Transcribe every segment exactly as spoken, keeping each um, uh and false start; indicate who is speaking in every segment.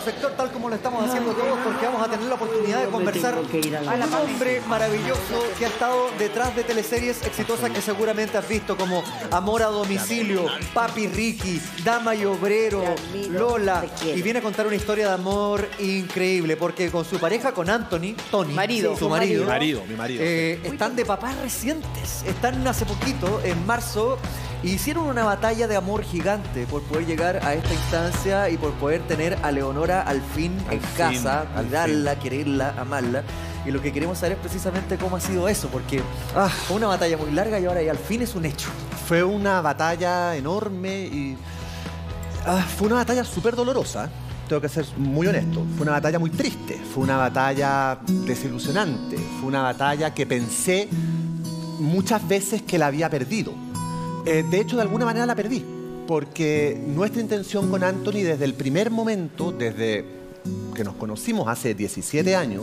Speaker 1: sector, tal como lo estamos haciendo todos, porque vamos a tener la oportunidad de conversar con un hombre maravilloso que ha estado detrás de teleseries exitosas que seguramente has visto, como Amor a Domicilio, Papi Ricky, Dama y Obrero, Lola. Y viene a contar una historia de amor increíble, porque con su pareja, con Anthony, Tony,
Speaker 2: marido,
Speaker 1: su marido,
Speaker 3: mi marido, mi marido.
Speaker 1: Eh, están de papás recientes. Están hace poquito, en marzo, hicieron una batalla de amor gigante por poder llegar a esta instancia y por poder tener a Leonora al fin
Speaker 3: Al
Speaker 1: en
Speaker 3: fin,
Speaker 1: casa,
Speaker 3: al
Speaker 1: cuidarla, quererla, amarla. Y lo que queremos saber es precisamente cómo ha sido eso, porque ah, fue una batalla muy larga y ahora ya al fin es un hecho.
Speaker 3: Fue una batalla enorme y ah, fue una batalla súper dolorosa. Tengo que ser muy honesto. Fue una batalla muy triste, fue una batalla desilusionante, fue una batalla que pensé muchas veces que la había perdido. Eh, de hecho, de alguna manera la perdí, porque nuestra intención con Anthony desde el primer momento, desde que nos conocimos hace diecisiete años,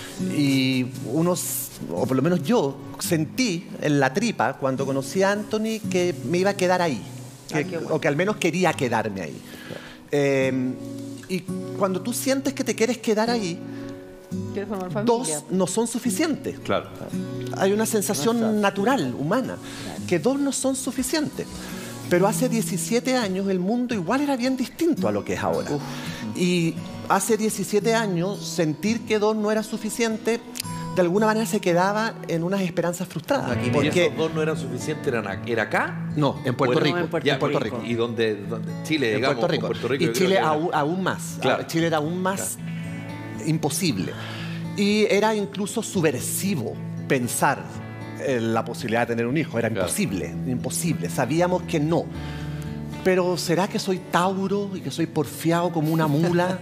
Speaker 3: y unos, o por lo menos yo, sentí en la tripa cuando conocí a Anthony que me iba a quedar ahí, que,
Speaker 2: ah, bueno.
Speaker 3: o que al menos quería quedarme ahí. Eh, y cuando tú sientes que te quieres quedar ahí,
Speaker 2: ¿Quieres formar familia?
Speaker 3: dos no son suficientes.
Speaker 4: Claro.
Speaker 3: Hay una sensación natural, humana, que dos no son suficientes. Pero hace diecisiete años el mundo igual era bien distinto a lo que es ahora. Uf. Y hace diecisiete años sentir que dos no era suficiente, de alguna manera se quedaba en unas esperanzas frustradas.
Speaker 4: Aquí,
Speaker 3: porque
Speaker 4: ¿y esos dos no eran suficientes? ¿Eran, ¿Era acá?
Speaker 3: No, en Puerto
Speaker 4: Bueno,
Speaker 3: Rico.
Speaker 2: no, en Puerto
Speaker 4: Ya,
Speaker 3: en Puerto
Speaker 4: Rico.
Speaker 3: Rico.
Speaker 4: ¿Y dónde, dónde? Chile,
Speaker 3: En
Speaker 4: digamos.
Speaker 3: Puerto Rico.
Speaker 4: Puerto Rico
Speaker 3: y
Speaker 4: yo
Speaker 3: Chile
Speaker 4: creo que era-
Speaker 3: aún, aún más.
Speaker 4: Claro.
Speaker 3: Chile era aún más imposible. Y era incluso subversivo pensar en la posibilidad de tener un hijo. Era
Speaker 4: Claro.
Speaker 3: imposible, imposible. Sabíamos que no. Pero ¿será que soy Tauro y que soy porfiado como una mula?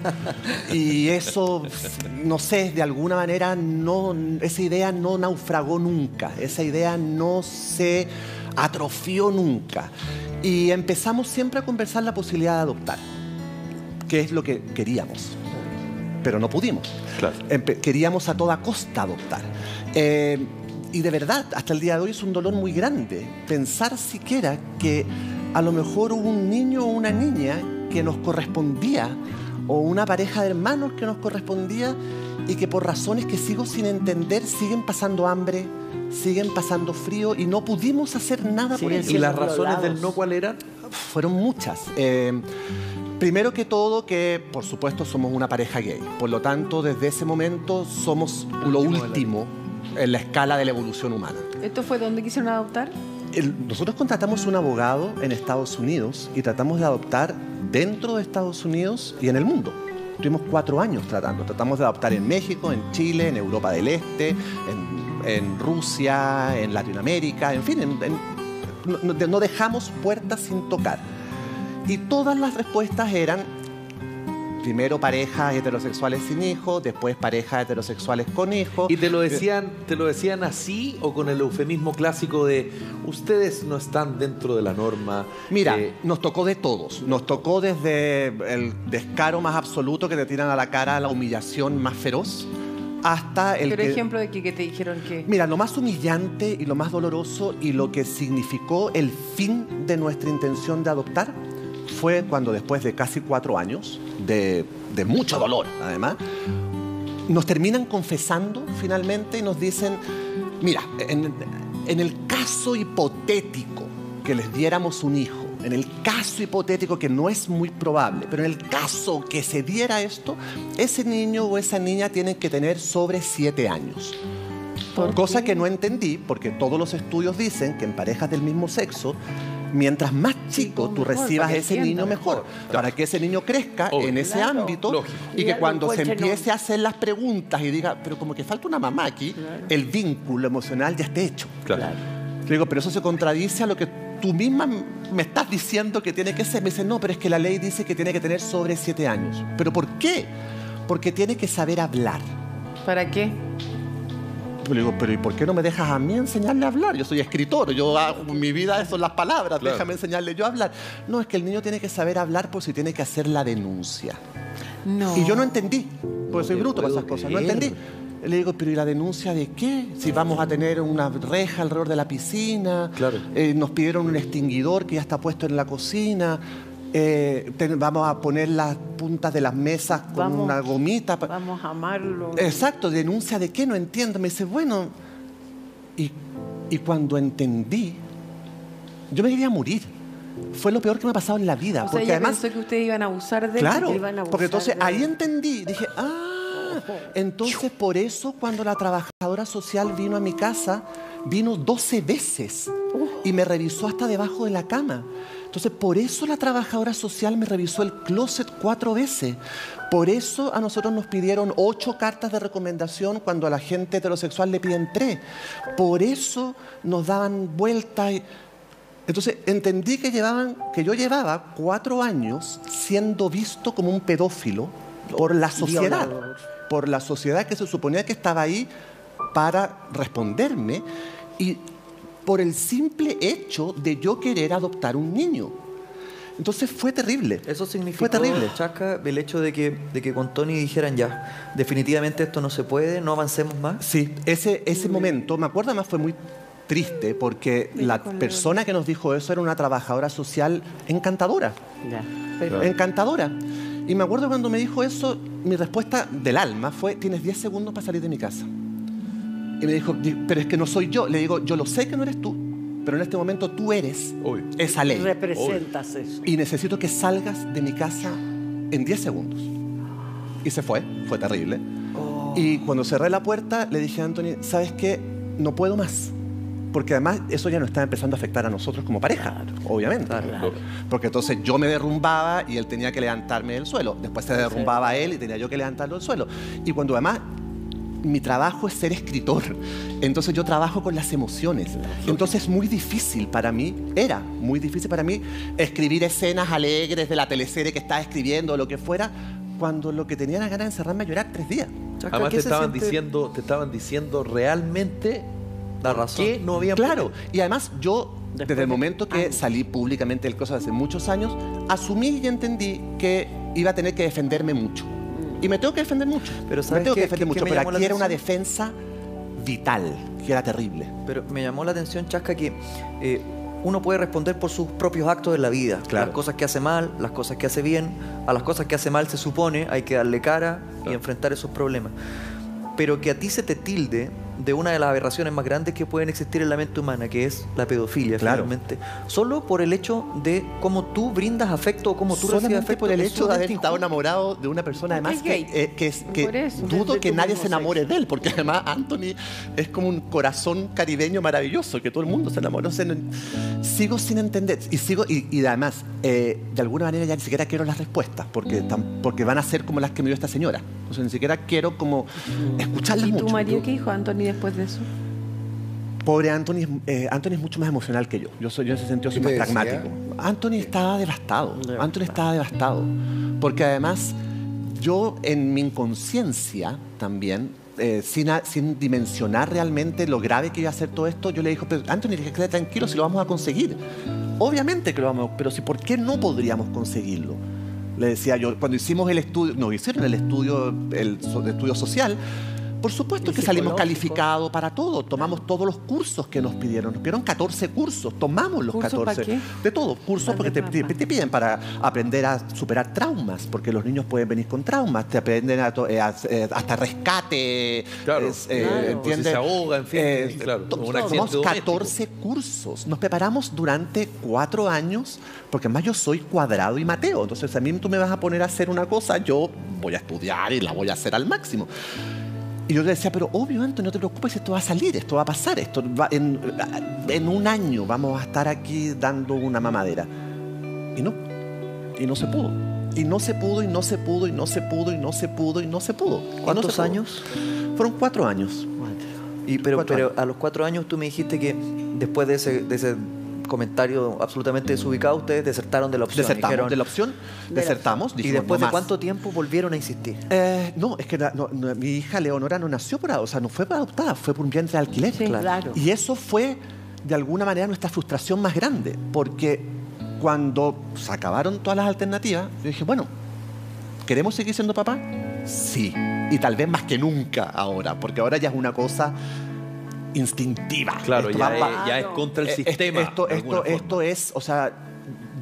Speaker 3: Y eso, no sé, de alguna manera no, esa idea no naufragó nunca. Esa idea no se atrofió nunca. Y empezamos siempre a conversar la posibilidad de adoptar, que es lo que queríamos. Pero no pudimos.
Speaker 4: Claro.
Speaker 3: Empe- queríamos a toda costa adoptar. Eh, y de verdad, hasta el día de hoy es un dolor muy grande pensar siquiera que a lo mejor hubo un niño o una niña que nos correspondía, o una pareja de hermanos que nos correspondía, y que por razones que sigo sin entender siguen pasando hambre, siguen pasando frío y no pudimos hacer nada por
Speaker 2: Siguen
Speaker 3: eso.
Speaker 4: ¿Y las
Speaker 2: siendo
Speaker 4: razones del
Speaker 2: violados.
Speaker 4: no cuál eran?
Speaker 3: Fueron muchas. Eh, primero que todo, que por supuesto somos una pareja gay. Por lo tanto, desde ese momento somos lo último en la escala de la evolución humana.
Speaker 2: ¿Esto fue donde quisieron adoptar?
Speaker 3: El- nosotros contratamos un abogado en Estados Unidos y tratamos de adoptar dentro de Estados Unidos y en el mundo. Tuvimos cuatro años tratando. Tratamos de adoptar en México, en Chile, en Europa del Este, en, en Rusia, en Latinoamérica, en fin, en- en- no, no- no dejamos puertas sin tocar. Y todas las respuestas eran, primero parejas heterosexuales sin hijos, después parejas heterosexuales con hijos.
Speaker 4: ¿Y te lo decían, te lo decían así o con el eufemismo clásico de ustedes no están dentro de la norma?
Speaker 3: Mira,
Speaker 4: eh,
Speaker 3: nos tocó de todos. Nos tocó desde el descaro más absoluto que te tiran a la cara, la humillación más feroz, hasta el
Speaker 2: Pero
Speaker 3: que...
Speaker 2: ejemplo de que, que te dijeron que...
Speaker 3: Mira, lo más humillante y lo más doloroso y lo que significó el fin de nuestra intención de adoptar fue cuando después de casi cuatro años, de, de mucho dolor además, nos terminan confesando finalmente y nos dicen, mira, en, en el caso hipotético que les diéramos un hijo, en el caso hipotético que no es muy probable, pero en el caso que se diera esto, ese niño o esa niña tienen que tener sobre siete años.
Speaker 2: ¿Por
Speaker 3: Cosa
Speaker 2: qué?
Speaker 3: que no entendí, porque todos los estudios dicen que en parejas del mismo sexo, mientras más chico tú
Speaker 2: mejor,
Speaker 3: recibas
Speaker 2: para
Speaker 3: a
Speaker 2: que
Speaker 3: ese
Speaker 2: entienda
Speaker 3: niño mejor,
Speaker 4: Claro.
Speaker 3: para que ese niño crezca
Speaker 4: Obvio.
Speaker 3: en ese
Speaker 2: Claro.
Speaker 3: ámbito
Speaker 4: Lógico.
Speaker 3: y
Speaker 2: Y
Speaker 3: que
Speaker 2: algo
Speaker 3: cuando se
Speaker 2: encuentre, no.
Speaker 3: empiece a hacer las preguntas y diga, pero como que falta una mamá aquí,
Speaker 2: Claro.
Speaker 3: el vínculo emocional ya esté hecho.
Speaker 4: Claro.
Speaker 3: Le digo, pero eso se contradice a lo que tú misma me estás diciendo que tiene que ser. Me dice, no, pero es que la ley dice que tiene que tener sobre siete años. ¿Pero por qué? Porque tiene que saber hablar.
Speaker 2: ¿Para qué?
Speaker 3: Yo le digo, pero ¿y por qué no me dejas a mí enseñarle a hablar? Yo soy escritor, yo hago mi vida, eso son las palabras,
Speaker 4: Claro.
Speaker 3: déjame enseñarle yo a hablar. No, es que el niño tiene que saber hablar por si tiene que hacer la denuncia.
Speaker 2: No.
Speaker 3: Y yo no entendí, porque soy
Speaker 4: te
Speaker 3: bruto para
Speaker 4: puedo
Speaker 3: esas cosas, no
Speaker 4: creer.
Speaker 3: entendí. Le digo, pero ¿y la denuncia de qué? Si vamos a tener una reja alrededor de la piscina,
Speaker 4: Claro.
Speaker 3: eh, nos pidieron un extinguidor que ya está puesto en la cocina. eh, te, vamos a poner las puntas de las mesas con
Speaker 2: Vamos-
Speaker 3: una gomita. pa-
Speaker 2: Vamos a amarlo.
Speaker 3: Exacto, denuncia de qué, no entiendo. Me dice, bueno, y, y cuando entendí, yo me quería morir. Fue lo peor que me ha pasado en la vida.
Speaker 2: O sea,
Speaker 3: porque
Speaker 2: ella
Speaker 3: además,
Speaker 2: pensó que ustedes iban a abusar de él.
Speaker 3: claro,
Speaker 2: que iban a abusar
Speaker 3: porque entonces
Speaker 2: de
Speaker 3: ahí
Speaker 2: él.
Speaker 3: entendí, dije, ah, entonces por eso cuando la trabajadora social vino a mi casa, vino doce veces y me revisó hasta debajo de la cama. Entonces por eso la trabajadora social me revisó el closet cuatro veces. Por eso a nosotros nos pidieron ocho cartas de recomendación cuando a la gente heterosexual le piden tres. Por eso nos daban vueltas y... Entonces entendí que, llevaban, que yo llevaba cuatro años siendo visto como un pedófilo por la sociedad.
Speaker 5: Violador.
Speaker 3: Por la sociedad que se suponía que estaba ahí para responderme y por el simple hecho de yo querer adoptar un niño. Entonces fue terrible.
Speaker 1: Eso significó,
Speaker 3: Fue terrible.
Speaker 1: Chasca, el hecho de que, de que con Tony dijeran ya, definitivamente esto no se puede, no avancemos más.
Speaker 3: Sí, ese, ese momento, me acuerdo además fue muy triste porque
Speaker 2: Mira,
Speaker 3: la
Speaker 2: con la-
Speaker 3: persona que nos dijo eso era una trabajadora social encantadora.
Speaker 5: Ya.
Speaker 2: Pero,
Speaker 3: Encantadora. Y me acuerdo cuando me dijo eso, mi respuesta del alma fue, tienes diez segundos para salir de mi casa. Y me dijo, "Di- pero es que no soy yo". Le digo, yo lo sé que no eres tú, pero en este momento tú eres
Speaker 4: Obvio.
Speaker 3: esa ley.
Speaker 5: Representas eso.
Speaker 3: Y necesito que salgas de mi casa en diez segundos. Y se fue, fue terrible. Y cuando cerré la puerta, le dije a Anthony, ¿sabes qué? No puedo más. Porque además eso ya nos está empezando a afectar a nosotros como pareja, obviamente.
Speaker 1: Claro.
Speaker 3: Porque entonces yo me derrumbaba y él tenía que levantarme del suelo. Después se derrumbaba él y tenía yo que levantarlo del suelo. Y cuando además mi trabajo es ser escritor, entonces yo trabajo con las emociones. Entonces es muy difícil para mí, era muy difícil para mí escribir escenas alegres de la teleserie que estaba escribiendo o lo que fuera, cuando lo que tenía la ganas de encerrarme a llorar tres días.
Speaker 1: Chasca,
Speaker 4: Además
Speaker 1: ¿qué
Speaker 4: te
Speaker 1: se
Speaker 4: estaban,
Speaker 1: siente?
Speaker 4: diciendo, te estaban diciendo realmente
Speaker 1: La razón.
Speaker 4: que no había...
Speaker 3: Claro, y además yo,
Speaker 5: Después
Speaker 3: desde el
Speaker 5: de
Speaker 3: momento que
Speaker 5: años.
Speaker 3: salí públicamente del caso hace muchos años, asumí y entendí que iba a tener que defenderme mucho. Y me tengo que defender mucho.
Speaker 1: Pero
Speaker 3: me
Speaker 1: ¿sabes
Speaker 3: tengo
Speaker 1: qué-
Speaker 3: que defender
Speaker 1: qué- qué
Speaker 3: mucho,
Speaker 1: me
Speaker 3: pero
Speaker 1: llamó la
Speaker 3: aquí era una
Speaker 1: atención?
Speaker 3: defensa vital, que era terrible.
Speaker 1: Pero me llamó la atención, Chasca, que eh, uno puede responder por sus propios actos en la vida.
Speaker 3: Claro.
Speaker 1: Las cosas que hace mal, las cosas que hace bien. A las cosas que hace mal se supone hay que darle cara y enfrentar esos problemas. Pero que a ti se te tilde de una de las aberraciones más grandes que pueden existir en la mente humana, que es la pedofilia,
Speaker 3: Claro.
Speaker 1: finalmente. Solo por el hecho de cómo tú brindas afecto o cómo tú recibes
Speaker 3: Solamente
Speaker 1: afecto.
Speaker 3: por el
Speaker 1: es
Speaker 3: hecho de haber
Speaker 1: sumamente
Speaker 3: estado
Speaker 1: injusto.
Speaker 3: enamorado de una persona además
Speaker 2: Es
Speaker 3: que,
Speaker 2: gay.
Speaker 3: eh, que, es- que
Speaker 2: Por eso.
Speaker 3: dudo
Speaker 5: Desde
Speaker 3: que
Speaker 5: tu
Speaker 3: nadie
Speaker 5: mismo
Speaker 3: se enamore
Speaker 5: sexo.
Speaker 3: de él, porque además Anthony es como un corazón caribeño maravilloso, que todo el mundo se enamoró. O sea, no- sigo sin entender, y sigo y, y además, eh, de alguna manera ya ni siquiera quiero las respuestas, porque, tam- porque van a ser como las que me dio esta señora. O sea, ni siquiera quiero como escucharlas
Speaker 2: ¿Y
Speaker 3: mucho.
Speaker 2: tu marido
Speaker 3: Yo-
Speaker 2: qué dijo Anthony después de eso?
Speaker 3: Pobre Anthony, es- eh, Anthony es mucho más emocional que yo. Yo soy, yo en ese sentido soy
Speaker 6: ¿Qué
Speaker 3: más
Speaker 6: te decía?
Speaker 3: pragmático. Anthony estaba devastado.
Speaker 5: Devastado.
Speaker 3: Anthony estaba devastado. Porque además, yo en mi inconsciencia también, eh, sin, a- sin dimensionar realmente lo grave que iba a ser todo esto, yo le dije, pero Anthony, quédate tranquilo si lo vamos a conseguir. Obviamente que lo vamos a, pero si, ¿por qué no podríamos conseguirlo? Le decía yo, cuando hicimos el estudio, nos hicieron el estudio, el, so- el estudio social, por supuesto
Speaker 5: Y
Speaker 3: que salimos
Speaker 5: psicológico.
Speaker 3: calificados para todo. Tomamos todos los cursos que nos pidieron. Nos pidieron catorce cursos. Tomamos los
Speaker 2: ¿Cursos
Speaker 3: catorce.
Speaker 2: para qué?
Speaker 3: De todo. Cursos
Speaker 2: Para
Speaker 3: porque te,
Speaker 2: papá.
Speaker 3: te- te piden para aprender a superar traumas. Porque los niños pueden venir con traumas. Te aprenden a to- eh, a- eh, hasta rescate.
Speaker 4: Claro.
Speaker 3: es, eh,
Speaker 5: Claro.
Speaker 3: ¿entiendes?
Speaker 4: O si se ahoga, en fin,
Speaker 3: Eh,
Speaker 4: claro,
Speaker 3: to-
Speaker 4: un
Speaker 3: tomamos
Speaker 4: accidente doméstico.
Speaker 3: catorce cursos. Nos preparamos durante cuatro años. Porque además yo soy cuadrado y Mateo. Entonces a mí tú me vas a poner a hacer una cosa, yo voy a estudiar y la voy a hacer al máximo. Y yo le decía, pero obvio, Antonio, no te preocupes, esto va a salir, esto va a pasar, esto va- en, en un año vamos a estar aquí dando una mamadera. Y no, y no se pudo. Y no se pudo, y no se pudo, y no se pudo, y no se pudo, y no se pudo. Y no
Speaker 1: ¿Cuántos
Speaker 3: se pudo.
Speaker 1: años?
Speaker 3: Fueron cuatro años.
Speaker 1: Y, pero
Speaker 3: Cuatro
Speaker 1: pero
Speaker 3: años.
Speaker 1: a los cuatro años tú me dijiste que después de ese, de ese comentario absolutamente desubicado, ustedes desertaron de la opción.
Speaker 3: Desertamos
Speaker 1: Dijeron-
Speaker 3: de la opción,
Speaker 5: la
Speaker 3: desertamos.
Speaker 1: ¿Y
Speaker 3: dijimos,
Speaker 1: después
Speaker 3: no
Speaker 1: de
Speaker 3: más.
Speaker 1: cuánto tiempo volvieron a insistir?
Speaker 3: Eh, no, es que la- no, no, mi hija Leonora no nació por o sea, no fue adoptada, fue por un vientre de alquiler.
Speaker 2: Sí,
Speaker 5: claro.
Speaker 3: Y eso fue, de alguna manera, nuestra frustración más grande, porque cuando se acabaron todas las alternativas, yo dije, bueno, ¿queremos seguir siendo papá? Sí, y tal vez más que nunca ahora, porque ahora ya es una cosa instintiva.
Speaker 4: Claro,
Speaker 3: Esto
Speaker 4: ya,
Speaker 3: va-
Speaker 4: es,
Speaker 3: va-
Speaker 4: ya es contra el
Speaker 3: eh,
Speaker 4: sistema.
Speaker 3: Esto,
Speaker 4: de alguna
Speaker 3: esto,
Speaker 4: forma.
Speaker 3: esto es, o sea,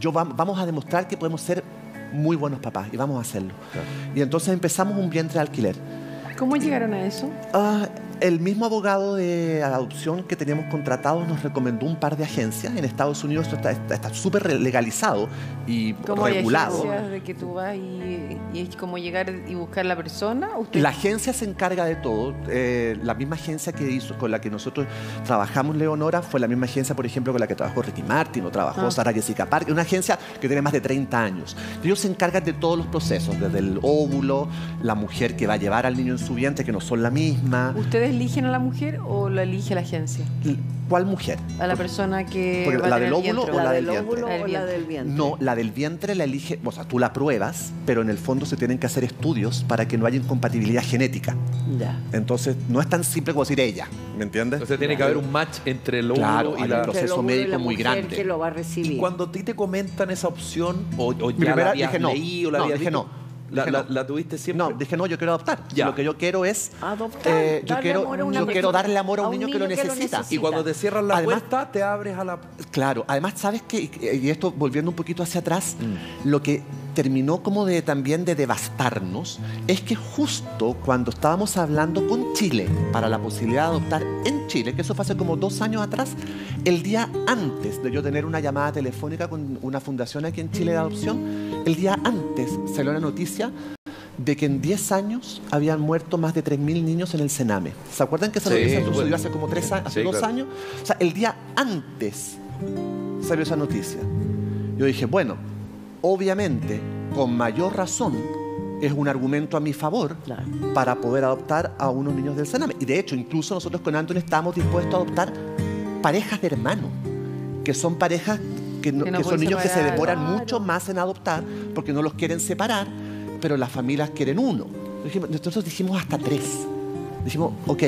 Speaker 3: yo va, vamos a demostrar que podemos ser muy buenos papás y vamos a hacerlo. Claro. Y entonces empezamos un vientre de alquiler.
Speaker 2: ¿Cómo llegaron a eso?
Speaker 3: Uh, el mismo abogado de adopción que teníamos contratado nos recomendó un par de agencias. En Estados Unidos esto está súper legalizado y
Speaker 2: ¿Cómo
Speaker 3: regulado.
Speaker 2: ¿Cómo hay agencias de que tú vas y, y es como llegar y buscar la persona? ¿Usted?
Speaker 3: La agencia se encarga de todo. Eh, la misma agencia que hizo, con la que nosotros trabajamos, Leonora, fue la misma agencia, por ejemplo, con la que trabajó Ricky Martin o trabajó ah. Sarah Jessica Parker. Una agencia que tiene más de treinta años. Ellos se encargan de todos los procesos, desde el óvulo, la mujer que va a llevar al niño en su vientre, que no son la misma.
Speaker 2: ¿Ustedes eligen a la mujer o la elige la agencia?
Speaker 3: ¿Cuál mujer?
Speaker 2: A la persona que
Speaker 3: Porque
Speaker 2: va
Speaker 3: la
Speaker 2: a tener
Speaker 3: del óvulo
Speaker 2: vientre.
Speaker 3: o la,
Speaker 2: la
Speaker 3: del
Speaker 2: del
Speaker 3: vientre.
Speaker 2: óvulo o la del vientre.
Speaker 3: No, la del vientre la elige, o sea, tú la pruebas, pero en el fondo se tienen que hacer estudios para que no haya incompatibilidad genética.
Speaker 2: Ya.
Speaker 3: Entonces, no es tan simple como decir ella, ¿me entiendes?
Speaker 4: Entonces tiene que haber un match entre el óvulo
Speaker 3: claro,
Speaker 4: y
Speaker 3: hay
Speaker 4: la...
Speaker 3: un proceso médico muy grande.
Speaker 5: Que lo va a recibir.
Speaker 4: Y cuando a ti te comentan esa opción, o, o ya
Speaker 3: primera,
Speaker 4: la habías
Speaker 3: dije no.
Speaker 4: leído, la
Speaker 3: no,
Speaker 4: habías
Speaker 3: dije
Speaker 4: visto,
Speaker 3: no.
Speaker 4: La,
Speaker 3: dije
Speaker 4: la,
Speaker 3: no.
Speaker 4: la tuviste siempre?
Speaker 3: No, dije no, yo quiero adoptar.
Speaker 4: Ya.
Speaker 3: Lo que yo quiero es...
Speaker 5: Adoptar,
Speaker 3: eh, yo
Speaker 5: darle
Speaker 3: quiero,
Speaker 5: amor a una
Speaker 3: yo
Speaker 5: persona,
Speaker 3: quiero darle amor a un,
Speaker 5: a un
Speaker 3: niño,
Speaker 5: niño
Speaker 3: que lo
Speaker 5: que lo
Speaker 3: necesita.
Speaker 5: necesita.
Speaker 4: Y cuando te cierran la
Speaker 3: Además,
Speaker 4: puerta, te abres a la...
Speaker 3: Claro, además, ¿sabes qué? Y esto, volviendo un poquito hacia atrás,
Speaker 4: Mm.
Speaker 3: lo que terminó como de también de devastarnos es que justo cuando estábamos hablando con Chile para la posibilidad de adoptar en Chile, que eso fue hace como dos años atrás, el día antes de yo tener una llamada telefónica con una fundación aquí en Chile de adopción, el día antes salió la noticia de que en diez años habían muerto más de tres mil niños en el Sename. ¿Se acuerdan que esa
Speaker 4: Sí,
Speaker 3: noticia
Speaker 4: bueno.
Speaker 3: sucedió hace como tres años, hace
Speaker 4: Sí,
Speaker 3: dos
Speaker 4: claro.
Speaker 3: años? O sea, el día antes salió esa noticia. Yo dije, bueno, obviamente, con mayor razón, es un argumento a mi favor
Speaker 5: Claro.
Speaker 3: para poder adoptar a unos niños del Sename. Y de hecho, incluso nosotros con Anthony estábamos dispuestos a adoptar parejas de hermanos, que son parejas que, no-
Speaker 2: Que no
Speaker 3: que son
Speaker 2: pueden
Speaker 3: niños que se
Speaker 2: separar.
Speaker 3: demoran
Speaker 5: Claro.
Speaker 3: mucho más en adoptar porque no los quieren separar, pero las familias quieren uno. Dijimos- Nosotros dijimos hasta tres. Dijimos, ok,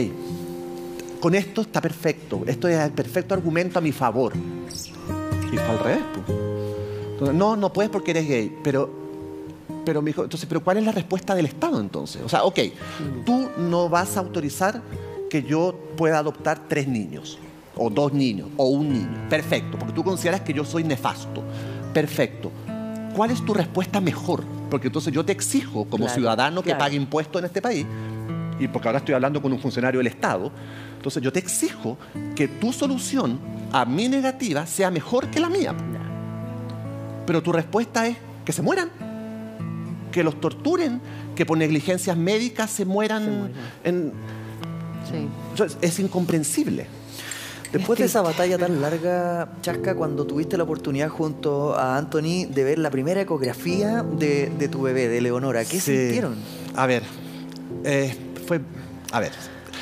Speaker 3: con esto está perfecto, esto es el perfecto argumento a mi favor. Y fue al revés, pues. Entonces, no, no puedes porque eres gay, pero, pero me dijo, entonces, pero ¿cuál es la respuesta del Estado entonces? O sea, ok, tú no vas a autorizar que yo pueda adoptar tres niños, o dos niños, o un niño. Perfecto, porque tú consideras que yo soy nefasto. Perfecto. ¿Cuál es tu respuesta mejor? Porque entonces yo te exijo, como
Speaker 5: Claro,
Speaker 3: ciudadano que
Speaker 5: claro.
Speaker 3: pague impuestos en este país, y porque ahora estoy hablando con un funcionario del Estado, entonces yo te exijo que tu solución a mi negativa sea mejor que la mía. Pero tu respuesta es que se mueran, que los torturen, que por negligencias médicas se mueran.
Speaker 5: Se mueran.
Speaker 3: En...
Speaker 2: Sí.
Speaker 3: Entonces, es incomprensible.
Speaker 1: Después de esa batalla tan larga, Chasca, cuando tuviste la oportunidad junto a Anthony de ver la primera ecografía de, de tu bebé, de Leonora, ¿qué
Speaker 3: Sí.
Speaker 1: sintieron?
Speaker 3: A ver, eh, fue... A ver,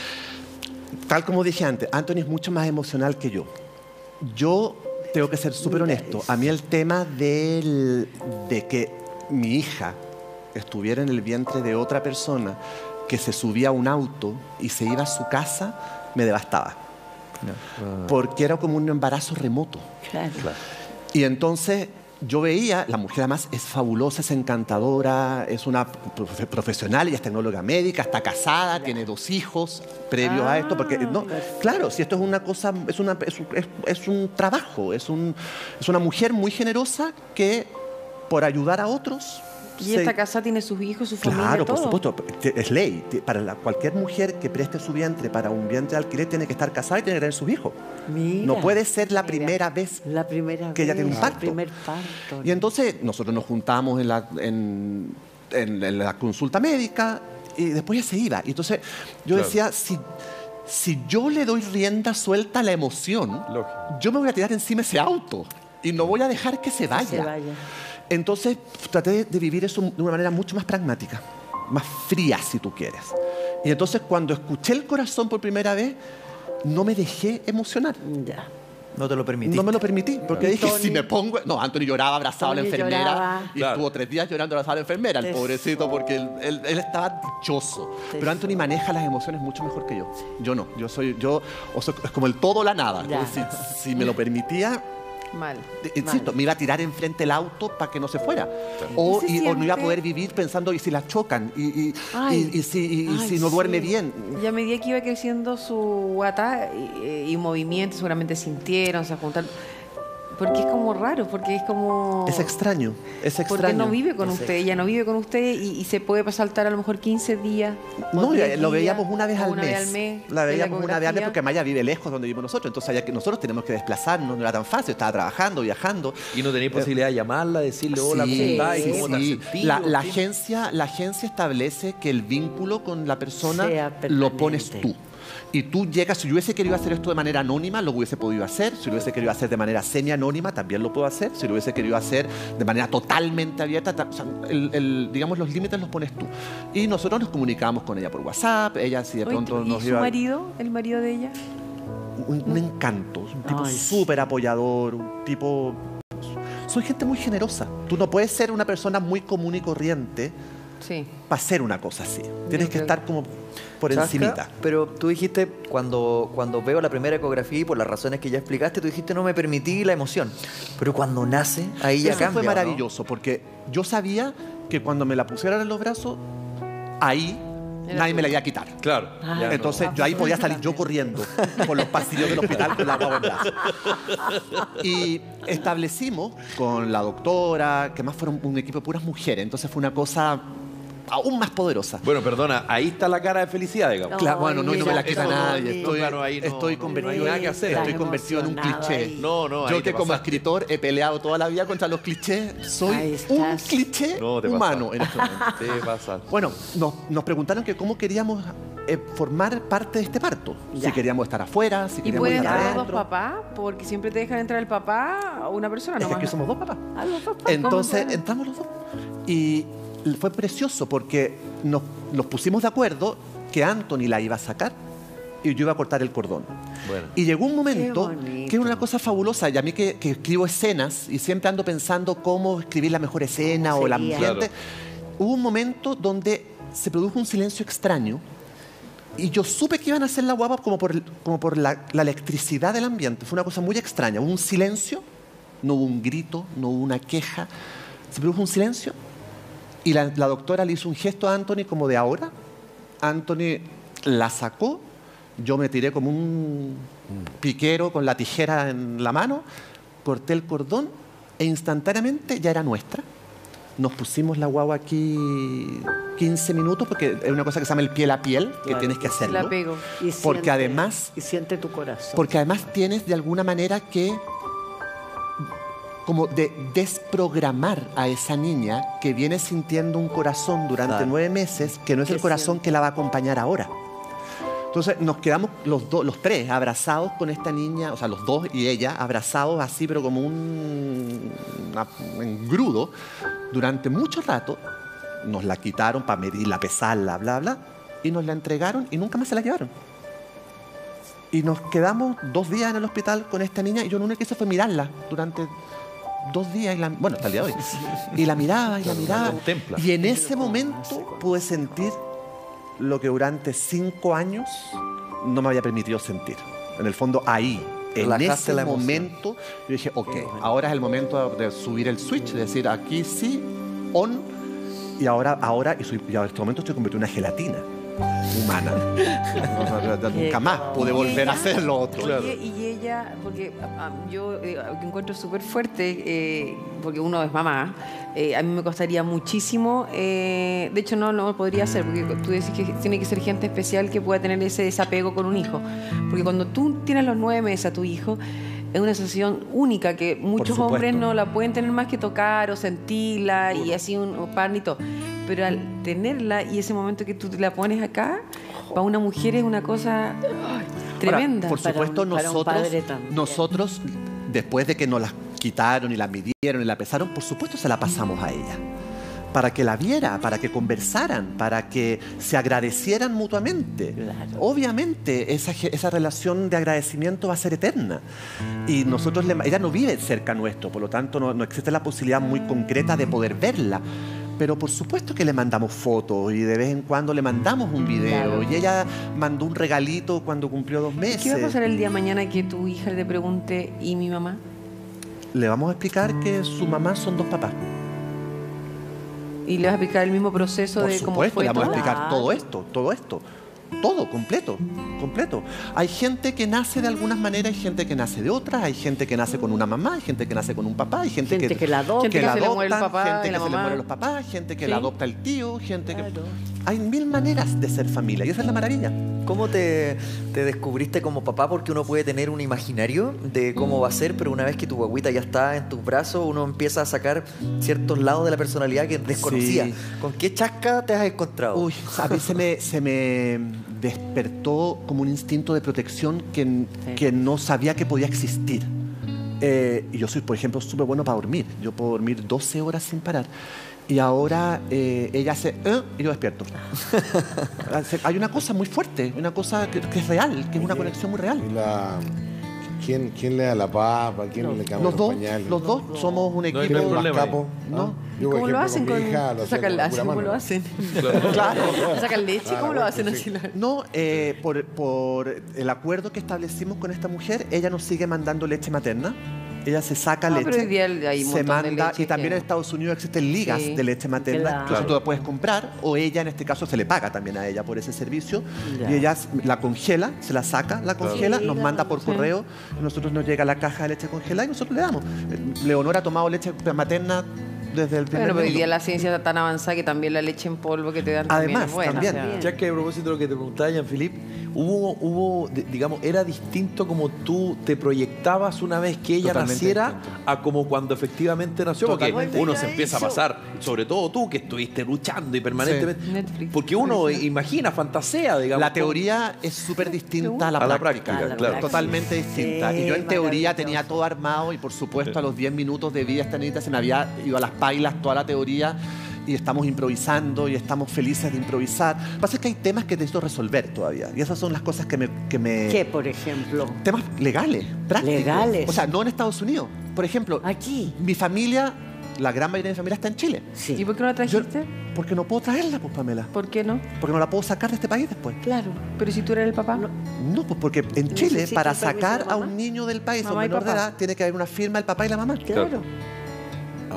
Speaker 3: tal como dije antes, Anthony es mucho más emocional que yo. Yo tengo que ser súper honesto. A mí el tema del, de que mi hija estuviera en el vientre de otra persona que se subía a un auto y se iba a su casa, me devastaba. Porque era como un embarazo remoto.
Speaker 5: Claro.
Speaker 3: Y entonces yo veía, la mujer además es fabulosa, es encantadora, es una profe- profesional, ella es tecnóloga médica, está casada, tiene dos hijos previos a esto, porque no, claro, si esto es una cosa, es, una, es, un- es- es un trabajo, es, un, es una mujer muy generosa que por ayudar a otros...
Speaker 2: Y
Speaker 3: se-
Speaker 2: esta casa tiene sus hijos, su familia,
Speaker 3: Claro, por
Speaker 2: todo.
Speaker 3: supuesto, es ley. Para la- cualquier mujer que preste su vientre para un vientre de alquiler tiene que estar casada y tiene que tener sus hijos.
Speaker 5: Mira,
Speaker 3: No puede ser la
Speaker 5: mira.
Speaker 3: primera vez
Speaker 5: La primera
Speaker 3: que ella
Speaker 5: vez,
Speaker 3: tiene un parto.
Speaker 5: El primer parto.
Speaker 3: Y entonces nosotros nos juntamos en la, en, en- en la consulta médica y después ella se iba. Y entonces yo
Speaker 4: Claro.
Speaker 3: decía, si, si yo le doy rienda suelta a la emoción,
Speaker 4: Lógico.
Speaker 3: yo me voy a tirar encima de ese auto y no voy a dejar que se vaya.
Speaker 5: se vaya.
Speaker 3: Entonces traté de vivir eso de una manera mucho más pragmática, más fría si tú quieres. Y entonces cuando escuché el corazón por primera vez, no me dejé emocionar.
Speaker 5: Ya.
Speaker 1: No te lo permitiste.
Speaker 3: No me lo permití, porque
Speaker 5: ¿Y
Speaker 3: dije,
Speaker 5: Tony?
Speaker 3: si me pongo... No, Anthony lloraba abrazado a la
Speaker 5: Tony
Speaker 3: enfermera
Speaker 5: lloraba.
Speaker 3: y
Speaker 4: Claro.
Speaker 3: estuvo tres días llorando abrazado a la enfermera, el
Speaker 5: Eso.
Speaker 3: pobrecito, porque él, él- él estaba dichoso. Pero Anthony maneja las emociones mucho mejor que yo. Yo no, yo soy... yo o sea, es como el todo o la nada.
Speaker 5: Ya.
Speaker 3: Entonces, si, si me lo permitía...
Speaker 2: Mal.
Speaker 3: Eh, Insisto,
Speaker 5: Vale.
Speaker 3: me iba a tirar enfrente el auto para que no se fuera. O,
Speaker 2: ¿Y se
Speaker 3: y- o no iba a
Speaker 2: siente?
Speaker 3: poder vivir pensando, ¿y si la chocan? ¿Y, y,
Speaker 2: Ay.
Speaker 3: y- y si, y- y
Speaker 2: Ay,
Speaker 3: si no duerme
Speaker 2: sí.
Speaker 3: bien?
Speaker 2: Y a medida que iba creciendo su guata y, y movimiento, seguramente sintieron, se juntaron. Porque es como raro, porque es como...
Speaker 3: Es extraño, es extraño.
Speaker 2: Porque no vive con
Speaker 3: Es
Speaker 2: usted, ella no vive con usted y, y se puede saltar a lo mejor quince días. o
Speaker 3: No,
Speaker 2: diez
Speaker 3: lo
Speaker 2: días,
Speaker 3: veíamos una vez
Speaker 2: o
Speaker 3: al
Speaker 2: una
Speaker 3: mes.
Speaker 2: vez al mes.
Speaker 3: La
Speaker 2: de
Speaker 3: veíamos una vez al mes
Speaker 2: ecografía.
Speaker 3: porque Maya vive lejos donde vivimos nosotros. Entonces había que nosotros tenemos que desplazarnos, no era tan fácil, estaba trabajando, viajando.
Speaker 4: Y no tenéis posibilidad de llamarla, decirle hola, ¿cómo
Speaker 3: Sí,
Speaker 4: estás? ¿Y
Speaker 3: sí,
Speaker 4: cómo te has
Speaker 3: sí.
Speaker 4: sentido?
Speaker 3: La, la
Speaker 4: ¿Sí?
Speaker 3: agencia, la agencia establece que el vínculo con la persona
Speaker 5: Sea
Speaker 3: lo
Speaker 5: permanente.
Speaker 3: pones tú. Y tú llegas, si yo hubiese querido hacer esto de manera anónima, lo hubiese podido hacer. Si lo hubiese querido hacer de manera semi-anónima, también lo puedo hacer. Si lo hubiese querido hacer de manera totalmente abierta, ta- o sea, el- el- digamos, los límites los pones tú. Y nosotros nos comunicábamos con ella por WhatsApp. Ella, si de
Speaker 2: Oye,
Speaker 3: pronto
Speaker 2: ¿y
Speaker 3: nos
Speaker 2: su
Speaker 3: iba...
Speaker 2: marido, el marido de ella?
Speaker 3: Un, un encanto, un tipo
Speaker 5: Ay, sí.
Speaker 3: súper apoyador, un tipo... Soy gente muy generosa. Tú no puedes ser una persona muy común y corriente
Speaker 2: Sí.
Speaker 3: para hacer una cosa así. Tienes que
Speaker 2: creo
Speaker 3: estar como por
Speaker 6: Chasca,
Speaker 3: encimita.
Speaker 6: Pero tú dijiste, cuando, cuando veo la primera ecografía y por las razones que ya explicaste, tú dijiste no me permití la emoción. Pero cuando nace, ahí ya
Speaker 3: Eso
Speaker 6: cambia,
Speaker 3: fue
Speaker 6: ¿no?
Speaker 3: maravilloso, porque yo sabía que cuando me la pusieran en los brazos, ahí
Speaker 2: Era
Speaker 3: nadie
Speaker 2: tú.
Speaker 3: me la iba a quitar.
Speaker 4: Claro.
Speaker 5: Ah,
Speaker 4: ya no.
Speaker 3: Entonces yo ahí podía salir yo corriendo por los pasillos del hospital con la guagua en brazos. Y establecimos con la doctora, que más fueron un equipo de puras mujeres, entonces fue una cosa aún más poderosa.
Speaker 4: Bueno, perdona, ahí está la cara de felicidad, digamos.
Speaker 3: Claro, bueno, no, y no me la
Speaker 4: Eso
Speaker 3: quita
Speaker 4: no,
Speaker 3: nadie.
Speaker 4: no,
Speaker 3: Estoy,
Speaker 4: claro, ahí no-
Speaker 3: estoy,
Speaker 4: no-
Speaker 3: conver-
Speaker 4: no hay nada que hacer.
Speaker 3: estoy
Speaker 5: Estás
Speaker 3: convertido en un
Speaker 5: emocionado
Speaker 3: cliché.
Speaker 5: ahí.
Speaker 4: No, no, ahí
Speaker 3: Yo
Speaker 4: te
Speaker 3: que como
Speaker 4: pasaste.
Speaker 3: escritor he peleado toda la vida contra los clichés, soy
Speaker 5: Ahí
Speaker 3: un
Speaker 5: estás.
Speaker 3: cliché
Speaker 4: No, te
Speaker 3: humano
Speaker 4: pasaste.
Speaker 3: en este momento.
Speaker 4: Te pasa.
Speaker 3: Bueno, nos, nos preguntaron que cómo queríamos eh, formar parte de este parto.
Speaker 5: Ya.
Speaker 3: Si queríamos estar afuera, si
Speaker 2: ¿Y
Speaker 3: queríamos
Speaker 2: pueden
Speaker 3: estar
Speaker 2: entrar los dos
Speaker 3: adentro.
Speaker 2: papás? Porque siempre te dejan entrar el papá o una persona
Speaker 3: Es que
Speaker 2: nomás.
Speaker 3: aquí somos dos papás.
Speaker 2: Ah, los dos papás.
Speaker 3: Entonces
Speaker 2: ¿Cómo
Speaker 3: entramos los dos. Y fue precioso porque nos, nos pusimos de acuerdo que Anthony la iba a sacar y yo iba a cortar el cordón.
Speaker 4: Bueno.
Speaker 3: Y llegó un momento
Speaker 5: Qué bonito.
Speaker 3: que era una cosa fabulosa. Y a mí que, que escribo escenas y siempre ando pensando cómo escribir la mejor escena
Speaker 5: ¿Cómo
Speaker 3: o el
Speaker 5: sería?
Speaker 3: ambiente. Hubo un momento donde se produjo un silencio extraño y yo supe que iban a hacer la guapa como por, el- como por la, la electricidad del ambiente. Fue una cosa muy extraña. Hubo un silencio, no hubo un grito, no hubo una queja. Se produjo un silencio y la, la doctora le hizo un gesto a Anthony como de ahora. Anthony la sacó, yo me tiré como un piquero con la tijera en la mano, corté el cordón e instantáneamente ya era nuestra. Nos pusimos la guagua aquí quince minutos porque es una cosa que se llama el piel a piel, que
Speaker 5: Claro.
Speaker 3: tienes que
Speaker 2: Se
Speaker 3: hacerlo.
Speaker 2: la pego.
Speaker 5: Y
Speaker 3: Porque
Speaker 5: siente-
Speaker 3: además-
Speaker 5: Y siente tu corazón.
Speaker 3: Porque además tienes de alguna manera que como de desprogramar a esa niña que viene sintiendo un corazón durante
Speaker 6: Claro.
Speaker 3: nueve meses que no es
Speaker 5: Que
Speaker 3: el corazón
Speaker 5: siente.
Speaker 3: que la va a acompañar ahora. Entonces nos quedamos los, dos, los tres abrazados con esta niña, o sea, los dos y ella, abrazados así, pero como un una- un engrudo, durante mucho rato. Nos la quitaron para medirla, pesarla, bla, bla, y nos la entregaron y nunca más se la llevaron. Y nos quedamos dos días en el hospital con esta niña y yo lo único que hice fue mirarla durante dos días, y la, bueno, hasta el día de hoy. Y la miraba y la miraba.
Speaker 4: contempla.
Speaker 3: Y en ese momento pude sentir lo que durante cinco años no me había permitido sentir. En el fondo, ahí, en
Speaker 6: Relajaste
Speaker 3: ese
Speaker 6: la emoción.
Speaker 3: momento, yo dije, ok, ahora es el momento de subir el switch, de decir, aquí sí, on, y ahora, ahora, y, soy, y ahora en este momento estoy convertido en una gelatina humana. No, no, no, nunca más pude
Speaker 2: Y
Speaker 3: volver a
Speaker 2: ella-
Speaker 3: hacer lo otro.
Speaker 2: Oye, y ella, porque ah, yo eh, que encuentro súper fuerte, eh, porque uno es mamá, eh, a mí me costaría muchísimo, eh, de hecho no, no lo podría hacer, porque tú decís que tiene que ser gente especial que pueda tener ese desapego con un hijo, porque cuando tú tienes los nueve meses a tu hijo, es una sensación única que muchos
Speaker 3: supuesto.
Speaker 2: hombres no la pueden tener más que tocar o sentirla y así un o pan y todo. Pero al tenerla y ese momento que tú te la pones acá, para una mujer es una cosa ay, tremenda.
Speaker 3: Ahora, por
Speaker 5: para
Speaker 3: supuesto,
Speaker 5: un- para un
Speaker 3: nosotros,
Speaker 5: padre también.
Speaker 3: nosotros, después de que nos las quitaron y la midieron y la pesaron, por supuesto se la pasamos a ella. Para que la viera, para que conversaran, para que se agradecieran mutuamente.
Speaker 5: Claro.
Speaker 3: Obviamente, esa, ge- esa relación de agradecimiento va a ser eterna. Y nosotros, le- ella no vive cerca nuestro, por lo tanto, no, no existe la posibilidad muy concreta de poder verla. Pero por supuesto que le mandamos fotos y de vez en cuando le mandamos un video.
Speaker 5: Claro.
Speaker 3: Y ella mandó un regalito cuando cumplió dos meses.
Speaker 2: ¿Qué va a pasar el día de mañana que tu hija te pregunte, ¿y mi mamá?
Speaker 3: Le vamos a explicar que su mamá son dos papás.
Speaker 2: Y le vas a explicar el mismo proceso
Speaker 3: Por
Speaker 2: de cómo
Speaker 3: supuesto,
Speaker 2: fue
Speaker 3: le vamos a
Speaker 2: todo.
Speaker 3: explicar
Speaker 5: Claro.
Speaker 3: todo esto, todo esto. todo, completo, completo. Hay gente que nace de algunas maneras, hay gente que nace de otras, hay gente que nace con una mamá, hay gente que nace con un papá, hay gente,
Speaker 5: Gente
Speaker 3: que,
Speaker 5: que la adopta.
Speaker 2: Gente que
Speaker 3: la
Speaker 2: se le muere el
Speaker 3: adoptan,
Speaker 2: papá
Speaker 3: gente
Speaker 2: y la
Speaker 3: que se le
Speaker 2: mamá.
Speaker 3: mueren los papás, gente que
Speaker 2: Sí.
Speaker 3: la adopta el tío, gente
Speaker 5: Claro.
Speaker 3: que... Hay mil maneras de ser familia y esa es la maravilla.
Speaker 6: ¿Cómo te, te descubriste como papá? Porque uno puede tener un imaginario de cómo va a ser, pero una vez que tu guaguita ya está en tus brazos, uno empieza a sacar ciertos lados de la personalidad que desconocía.
Speaker 3: Sí.
Speaker 6: ¿Con qué chasca te has encontrado?
Speaker 3: Uy, a mí se me, se me despertó como un instinto de protección que, que no sabía que podía existir. Eh, y yo soy, por ejemplo, súper bueno para dormir. Yo puedo dormir doce horas sin parar. Y ahora eh, ella hace ¿eh? y yo despierto. Hay una cosa muy fuerte, una cosa que, que es real, que es una conexión muy real.
Speaker 7: Y la- ¿Quién, ¿Quién le da la papa? ¿Quién le cambia
Speaker 3: Los
Speaker 7: los
Speaker 3: dos,
Speaker 7: pañales?
Speaker 3: los dos somos un
Speaker 4: hay
Speaker 3: equipo.
Speaker 7: ¿Quién es el más
Speaker 4: problema ahí.
Speaker 7: capo?
Speaker 3: No.
Speaker 7: ¿Ah? Yo, por
Speaker 2: ¿Cómo lo
Speaker 7: ejemplo,
Speaker 2: hacen
Speaker 7: con
Speaker 2: con,
Speaker 7: mi hija lo hacía
Speaker 2: sacan
Speaker 7: con
Speaker 2: la
Speaker 7: la
Speaker 2: leche?
Speaker 7: pura
Speaker 2: ¿Cómo
Speaker 7: mano.
Speaker 2: lo hacen?
Speaker 3: Claro.
Speaker 2: ¿Sacan leche?
Speaker 7: Ah,
Speaker 2: ¿Cómo lo
Speaker 7: bueno,
Speaker 2: hacen
Speaker 7: sí.
Speaker 2: así? la-
Speaker 3: No, eh, por, por el acuerdo que establecimos con esta mujer, ella nos sigue mandando leche materna. Ella se saca
Speaker 2: Ah,
Speaker 3: leche,
Speaker 2: pero hoy día hay un
Speaker 3: se
Speaker 2: montón de
Speaker 3: manda,
Speaker 2: leche
Speaker 3: y también
Speaker 2: que-
Speaker 3: en Estados Unidos existen ligas
Speaker 2: Sí.
Speaker 3: de leche materna,
Speaker 5: Claro.
Speaker 3: entonces tú la puedes comprar, o ella en este caso se le paga también a ella por ese servicio,
Speaker 5: Ya.
Speaker 3: y ella la congela, se la saca, la congela,
Speaker 5: Sí,
Speaker 3: nos
Speaker 5: claro.
Speaker 3: manda por
Speaker 2: Sí.
Speaker 3: correo, y nosotros nos llega la caja de leche congelada y nosotros le damos. Leonora ha tomado leche materna desde el primer
Speaker 2: Bueno, pero hoy
Speaker 3: minuto.
Speaker 2: día la ciencia está tan avanzada que también la leche en polvo que te dan también
Speaker 3: Además,
Speaker 2: es buena.
Speaker 3: también.
Speaker 2: o sea,
Speaker 4: Ya que a propósito de lo que te preguntaba Jean-Philippe, hubo, hubo, de- digamos, era distinto como tú te proyectabas una vez que ella
Speaker 3: Totalmente
Speaker 4: naciera
Speaker 3: distinto.
Speaker 4: a como cuando efectivamente nació, porque
Speaker 3: Totalmente.
Speaker 4: uno se empieza a pasar, sobre todo tú que estuviste luchando y permanentemente,
Speaker 2: Sí. Netflix.
Speaker 4: porque uno imagina, fantasea, digamos.
Speaker 3: La
Speaker 4: cómo-
Speaker 3: teoría es súper distinta a la
Speaker 4: A la
Speaker 3: práctica.
Speaker 4: práctica,
Speaker 5: A la
Speaker 4: claro.
Speaker 3: Totalmente distinta.
Speaker 5: Sí,
Speaker 3: y yo en teoría
Speaker 5: maravilloso.
Speaker 3: tenía todo armado y por supuesto a los diez minutos de vida esta niñita se me había ido a las pailas toda la teoría y estamos improvisando y estamos felices de improvisar. Lo que pasa es que hay temas que necesito resolver todavía y esas son las cosas que me... Que me
Speaker 5: ¿Qué, por ejemplo?
Speaker 3: Temas legales, prácticos.
Speaker 5: Legales.
Speaker 3: O sea, no en Estados Unidos. Por ejemplo,
Speaker 5: Aquí.
Speaker 3: mi familia, la gran mayoría de mi familia está en Chile.
Speaker 5: Sí.
Speaker 2: ¿Y por qué no la
Speaker 3: Yo-
Speaker 2: trajiste?
Speaker 3: porque no puedo traerla, pues, Pamela.
Speaker 2: ¿Por qué no?
Speaker 3: Porque no la puedo sacar de este país después.
Speaker 5: Claro.
Speaker 2: Pero si tú eres el papá.
Speaker 3: No, pues porque en Chile,
Speaker 5: necesita
Speaker 3: para
Speaker 5: el permiso
Speaker 3: sacar
Speaker 5: de
Speaker 3: a
Speaker 5: mamá.
Speaker 3: un niño del país, a un
Speaker 2: Mamá y
Speaker 3: menor de
Speaker 2: papá.
Speaker 3: edad, tiene que haber una firma del papá y la mamá.
Speaker 5: Claro.
Speaker 4: Ah.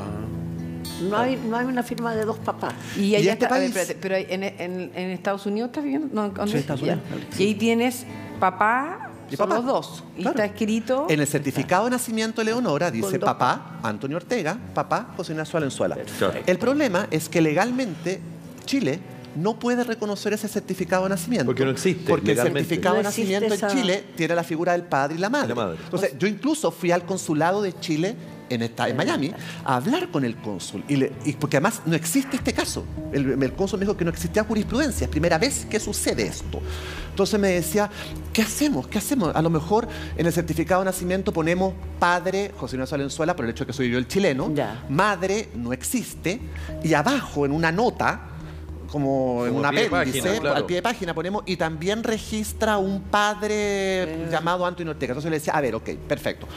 Speaker 5: No hay, no hay una firma de dos papás.
Speaker 2: Y,
Speaker 3: Y
Speaker 2: ahí
Speaker 3: este
Speaker 2: está, a ver,
Speaker 3: país-
Speaker 2: espérate, pero en, en- en Estados Unidos estás viviendo. No, ¿dónde?
Speaker 3: Sí, Estados
Speaker 2: Ya.
Speaker 3: Unidos.
Speaker 2: Y ahí tienes papá,
Speaker 3: Y
Speaker 2: son
Speaker 3: papá.
Speaker 2: los dos. Y
Speaker 3: Claro.
Speaker 2: está escrito.
Speaker 3: En el certificado de nacimiento de Leonora dice
Speaker 5: Con dos-
Speaker 3: papá Antonio Ortega, papá José Ignacio Valenzuela.
Speaker 4: Claro.
Speaker 3: El problema es que legalmente Chile no puede reconocer ese certificado de nacimiento.
Speaker 4: Porque no existe,
Speaker 3: Porque el
Speaker 4: legalmente.
Speaker 3: certificado
Speaker 5: No
Speaker 3: de
Speaker 5: existe
Speaker 3: nacimiento
Speaker 5: esa-
Speaker 3: en Chile tiene la figura del padre y la madre.
Speaker 4: Y la madre.
Speaker 3: Entonces, yo incluso fui al consulado de Chile en, esta, en Miami a hablar con el cónsul. Y le- y porque además no existe este caso. El, el cónsul me dijo que no existía jurisprudencia. Es primera vez que sucede esto. Entonces me decía, ¿qué hacemos? ¿Qué hacemos? A lo mejor en el certificado de nacimiento ponemos padre José Ignacio Valenzuela por el hecho de que soy yo el chileno.
Speaker 5: Ya.
Speaker 3: Madre no existe. Y abajo en una nota, como en
Speaker 4: Como
Speaker 3: un
Speaker 4: pie de
Speaker 3: apéndice,
Speaker 4: página, claro.
Speaker 3: al pie de página ponemos, y también registra un padre llamado Antonio Ortega. Entonces le decía, a ver, ok, perfecto.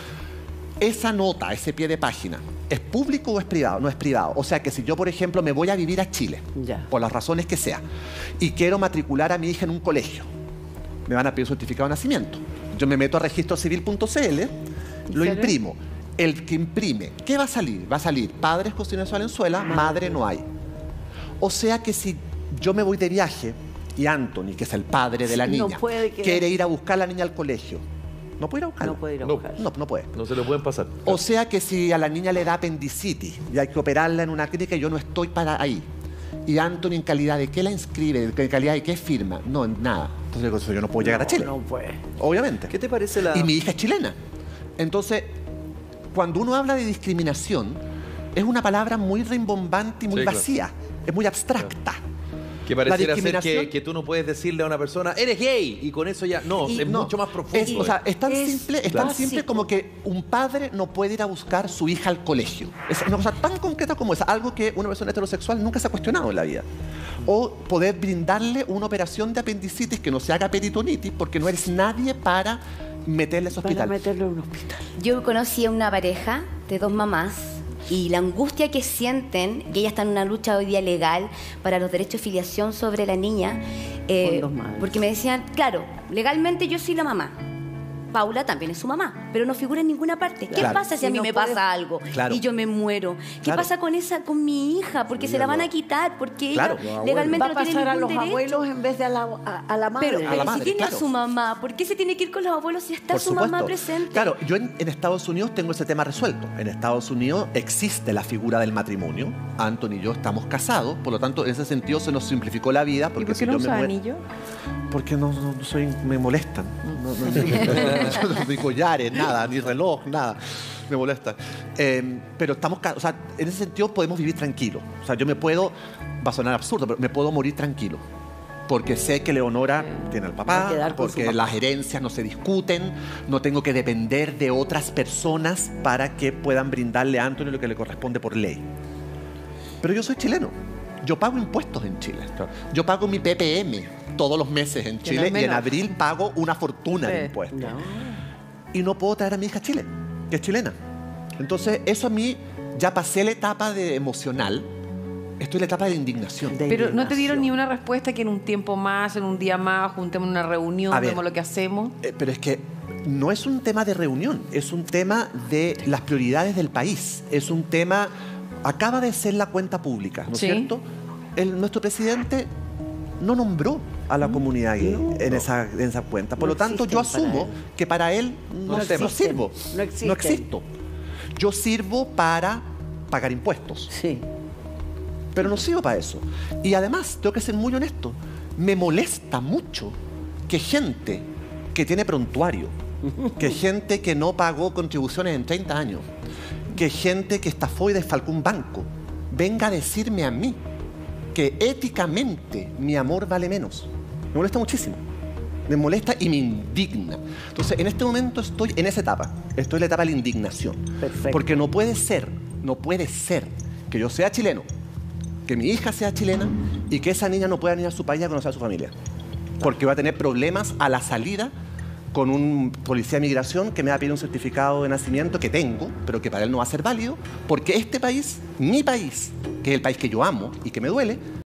Speaker 3: Esa nota, ese pie de página, ¿es público o es privado? No es privado. O sea que si yo, por ejemplo, me voy a vivir a Chile,
Speaker 5: Ya.
Speaker 3: por las razones que sea, y quiero matricular a mi hija en un colegio, me van a pedir un certificado de nacimiento. Yo me meto a registro civil punto c l, lo
Speaker 2: ¿Sale?
Speaker 3: imprimo. El que imprime, ¿qué va a salir? Va a salir padre José Ignacio Valenzuela, madre no hay. O sea que si yo me voy de viaje y Anthony, que es el padre de la
Speaker 5: Sí, no
Speaker 3: niña,
Speaker 5: puede quedar-
Speaker 3: quiere ir a buscar a la niña al colegio, ¿no puede ir a buscarla?
Speaker 5: No puede ir a
Speaker 4: No.
Speaker 5: buscar.
Speaker 3: No, no puede.
Speaker 4: No se lo pueden pasar.
Speaker 3: O sea que si a la niña le da apendicitis y hay que operarla en una clínica, yo no estoy para ahí. Y Anthony, ¿en calidad de qué la inscribe? ¿En calidad de qué firma? No, en nada. Entonces yo no puedo llegar a Chile.
Speaker 5: No puede.
Speaker 3: Obviamente.
Speaker 6: ¿Qué te parece la...?
Speaker 3: Y mi hija es chilena. Entonces, cuando uno habla de discriminación, es una palabra muy rimbombante y muy
Speaker 4: Sí, claro.
Speaker 3: vacía. Es muy abstracta.
Speaker 4: Que pareciera
Speaker 3: La
Speaker 4: ser que,
Speaker 3: discriminación-
Speaker 4: que tú no puedes decirle a una persona, eres gay, y con eso ya. No,
Speaker 3: Y
Speaker 4: es
Speaker 3: no,
Speaker 4: mucho más profundo.
Speaker 3: Es, o sea, es tan,
Speaker 5: Es
Speaker 3: simple, es
Speaker 5: Claro.
Speaker 3: tan simple como que un padre no puede ir a buscar su hija al colegio. Es una cosa tan concreta como esa, algo que una persona heterosexual nunca se ha cuestionado en la vida. O poder brindarle una operación de apendicitis que no se haga peritonitis porque no eres nadie para meterle a ese
Speaker 5: Para
Speaker 3: hospital.
Speaker 5: meterlo en un hospital.
Speaker 8: Yo conocí a una pareja de dos mamás y la angustia que sienten, y ella está en una lucha hoy día legal para los derechos de filiación sobre la niña, eh,
Speaker 5: Con dos madres.
Speaker 8: porque me decían, claro, legalmente yo soy la mamá, Paula también es su mamá, pero no figura en ninguna parte. ¿Qué
Speaker 3: Claro.
Speaker 8: pasa si a
Speaker 5: Y
Speaker 8: mí
Speaker 5: no
Speaker 8: me
Speaker 5: puede-
Speaker 8: pasa algo
Speaker 3: Claro.
Speaker 8: y yo me muero? ¿Qué
Speaker 3: Claro.
Speaker 8: pasa con esa, con mi hija? Porque se la van a quitar, porque
Speaker 3: Claro.
Speaker 8: ella
Speaker 3: Los
Speaker 8: legalmente
Speaker 5: Va a
Speaker 8: no tiene
Speaker 5: pasar a
Speaker 8: ningún
Speaker 5: los
Speaker 8: derecho.
Speaker 5: abuelos en vez de a la, a, a la madre.
Speaker 8: Pero,
Speaker 3: A
Speaker 8: pero
Speaker 3: la
Speaker 8: si
Speaker 3: madre,
Speaker 8: tiene
Speaker 3: claro.
Speaker 8: a su mamá, ¿por qué se tiene que ir con los abuelos si está
Speaker 3: Por
Speaker 8: su
Speaker 3: supuesto.
Speaker 8: mamá presente?
Speaker 3: Claro, yo en, en Estados Unidos tengo ese tema resuelto. En Estados Unidos existe la figura del matrimonio. Anthony y yo estamos casados, por lo tanto, en ese sentido se nos simplificó la vida.
Speaker 2: ¿Y
Speaker 3: Porque
Speaker 2: por
Speaker 3: si
Speaker 2: qué no
Speaker 3: yo me
Speaker 2: usa
Speaker 3: muero-
Speaker 2: anillo?
Speaker 3: Porque no, no- no soy, me molestan. No, no, no, ni collares, nada, ni reloj, nada. Me molestan. Eh, pero estamos, ca- o sea, en ese sentido podemos vivir tranquilos. O sea, yo me puedo, va a sonar absurdo, pero me puedo morir tranquilo. Porque sé que Leonora tiene al
Speaker 5: Va
Speaker 3: papá,
Speaker 5: a quedar con su
Speaker 3: porque
Speaker 5: papá.
Speaker 3: las herencias no se discuten, no tengo que depender de otras personas para que puedan brindarle a Anthony lo que le corresponde por ley. Pero yo soy chileno. Yo pago impuestos en Chile. Yo pago mi P P M todos los meses en
Speaker 2: Que no
Speaker 3: Chile
Speaker 2: es
Speaker 3: y en
Speaker 2: menos.
Speaker 3: abril pago una fortuna de
Speaker 2: Sí.
Speaker 3: impuestos.
Speaker 5: No.
Speaker 3: Y no puedo traer a mi hija a Chile, que es chilena. Entonces, eso a mí, ya pasé la etapa de emocional, estoy en la etapa de indignación.
Speaker 5: De
Speaker 2: Pero no te dieron
Speaker 5: indignación.
Speaker 2: ni una respuesta que en un tiempo más, en un día más, juntemos una reunión,
Speaker 3: A ver.
Speaker 2: vemos lo que hacemos.
Speaker 3: Eh, pero es que no es un tema de reunión, es un tema de las prioridades del país. Es un tema, acaba de ser la cuenta pública, ¿no es
Speaker 2: Sí.
Speaker 3: cierto? El, nuestro presidente no nombró a la comunidad gay en, esa, en esa cuenta. Por
Speaker 5: No
Speaker 3: lo tanto, yo
Speaker 5: existen para
Speaker 3: asumo
Speaker 5: él.
Speaker 3: que para él no,
Speaker 6: No
Speaker 3: no
Speaker 6: existen.
Speaker 3: sirvo.
Speaker 5: No existen.
Speaker 3: existo. Yo sirvo para pagar impuestos.
Speaker 5: Sí.
Speaker 3: Pero no sirvo para eso. Y además, tengo que ser muy honesto, me molesta mucho que gente que tiene prontuario, que gente que no pagó contribuciones en treinta años, que gente que estafó y desfalcó un banco, venga a decirme a mí que éticamente mi amor vale menos. Me molesta muchísimo. Me molesta y me indigna. Entonces, en este momento estoy en esa etapa. Estoy en la etapa de la indignación.
Speaker 5: Perfecto.
Speaker 3: Porque no puede ser, no puede ser que yo sea chileno, que mi hija sea chilena y que esa niña no pueda ir a su país a conocer a su familia. Porque va a tener problemas a la salida con un policía de migración que me va a pedir un certificado de nacimiento que tengo, pero que para él no va a ser válido, porque este país, mi país, que es el país que yo amo y que me duele,